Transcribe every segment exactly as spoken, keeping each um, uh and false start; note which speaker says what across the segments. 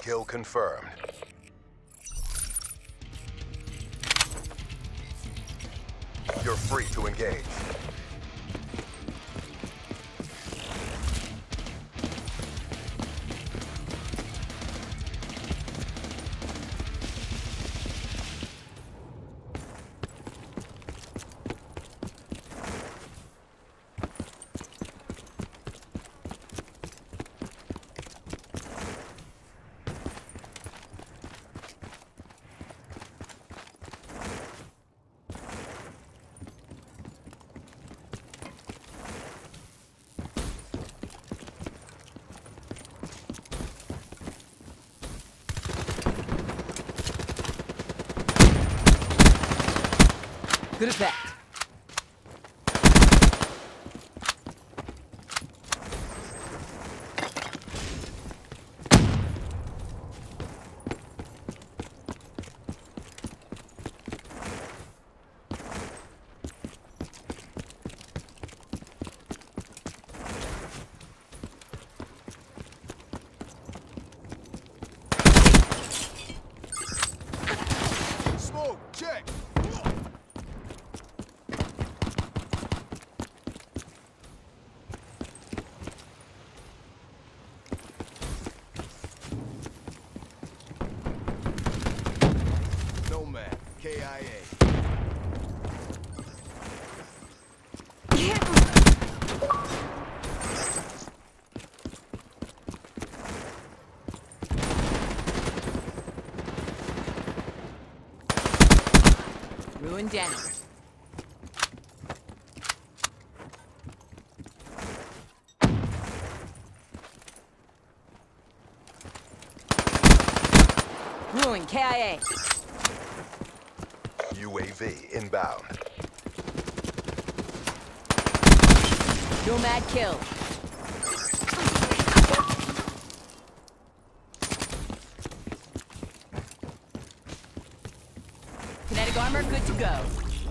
Speaker 1: Kill confirmed. You're free to engage.
Speaker 2: Good effect.
Speaker 3: Smoke, check. Nomad, K I A.
Speaker 2: Ruin down. Ruin K I A.
Speaker 1: U A V inbound.
Speaker 2: Nomad kill. Kinetic armor good to go.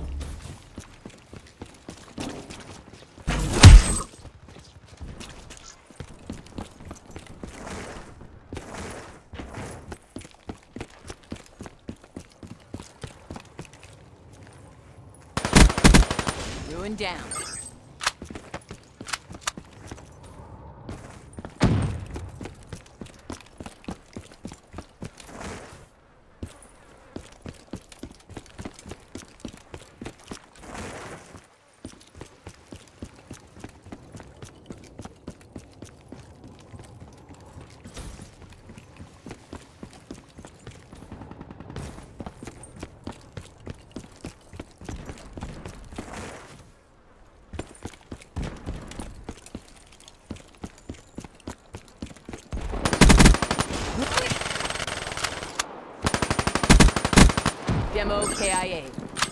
Speaker 2: Ruin down. Demo K I A.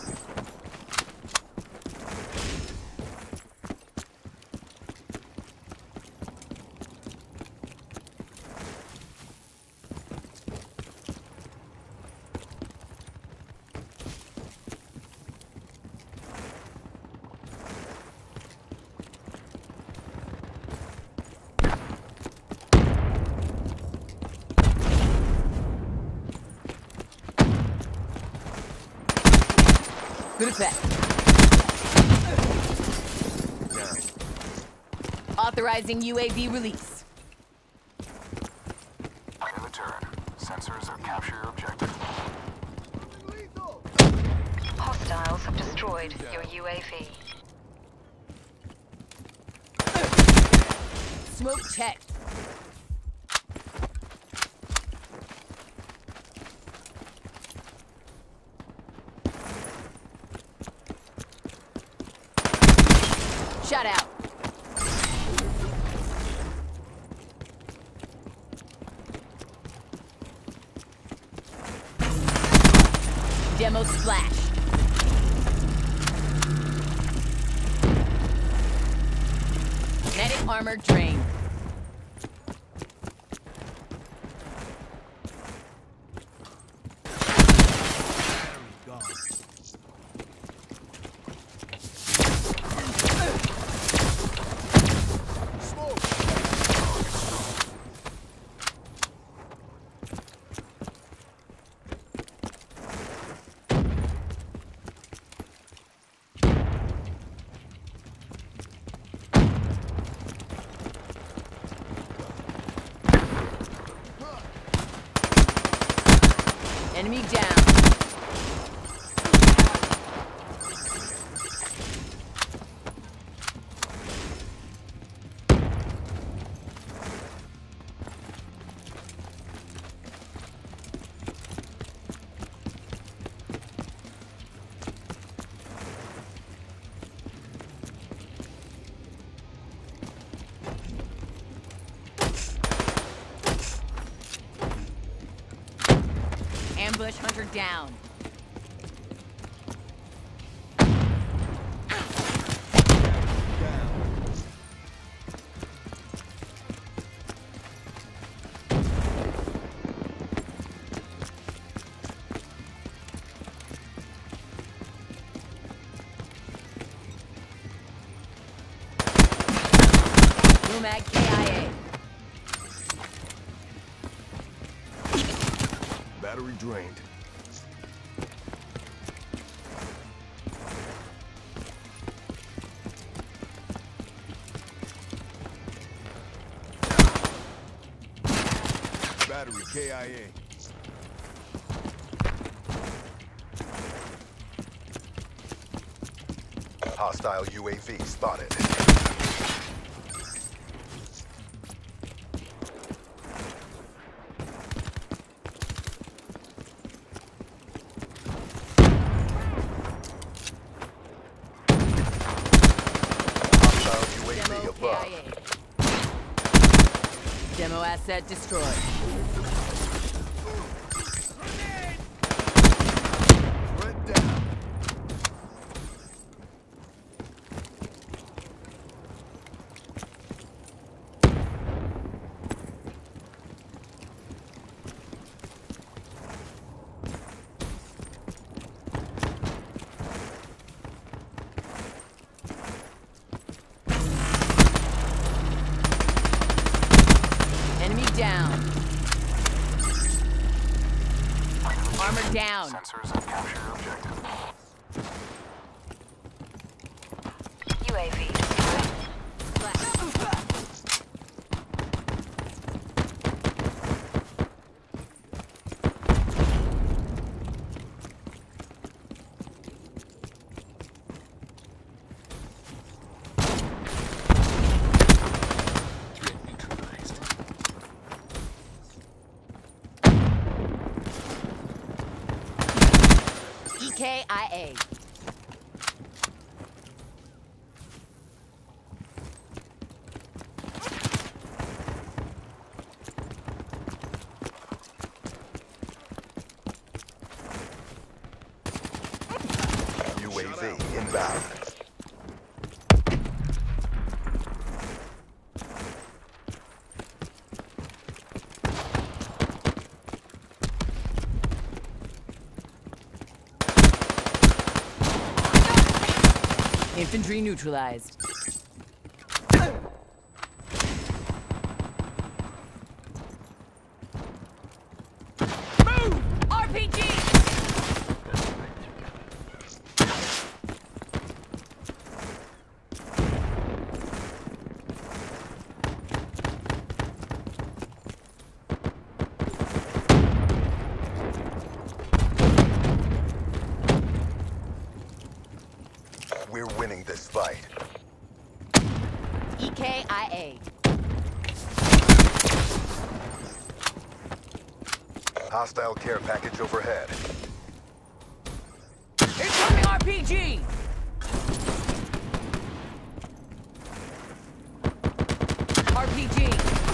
Speaker 2: Good effect. Authorizing U A V release.
Speaker 4: In return, sensors have captured your objective.
Speaker 5: Hostiles have destroyed your U A V.
Speaker 2: Smoke checked. Shut out. Demo splash. Medic armor drain. Enemy down. Ambush hunter down. Lumag K I A.
Speaker 3: Battery drained. Battery K I A.
Speaker 1: Hostile U A V spotted. Hostile U A V
Speaker 2: Demo K
Speaker 1: above.
Speaker 2: I A. Demo asset destroyed.
Speaker 3: Threat down.
Speaker 2: Enemy down. Armor down.
Speaker 4: Sensors and capture objective.
Speaker 5: U A V destroyed.
Speaker 2: E K I A.
Speaker 1: U A V inbound.
Speaker 2: Infantry neutralized. Move! R P G!
Speaker 1: We're winning this fight.
Speaker 2: E K I A.
Speaker 1: Hostile care package overhead.
Speaker 2: Incoming R P G! R P G.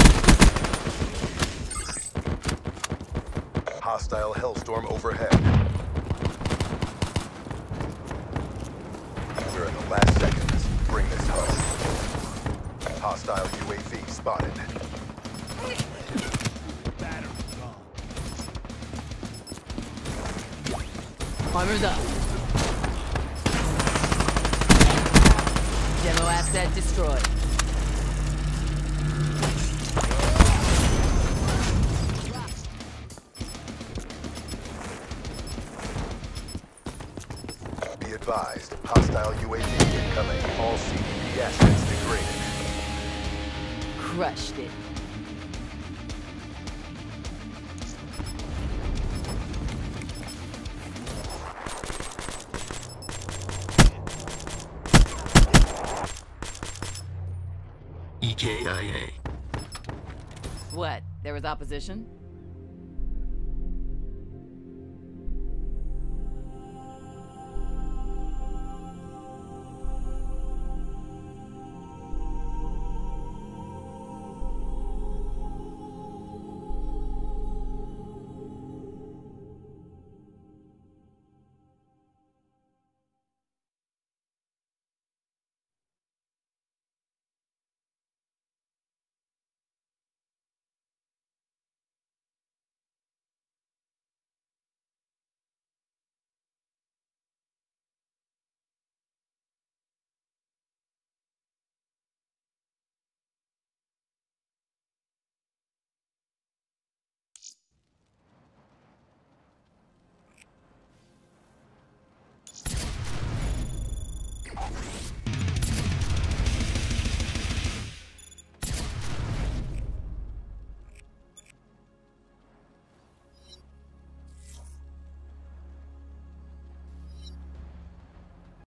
Speaker 1: Hostile hellstorm overhead. We're in the last seconds. Bring this home. Hostile U A V spotted.
Speaker 3: Battery gone.
Speaker 2: Armor's up. Demo asset destroyed.
Speaker 1: Be advised, hostile U A V incoming. All C D P assets degraded.
Speaker 2: Crushed it.
Speaker 6: K I A.
Speaker 2: What? There was opposition?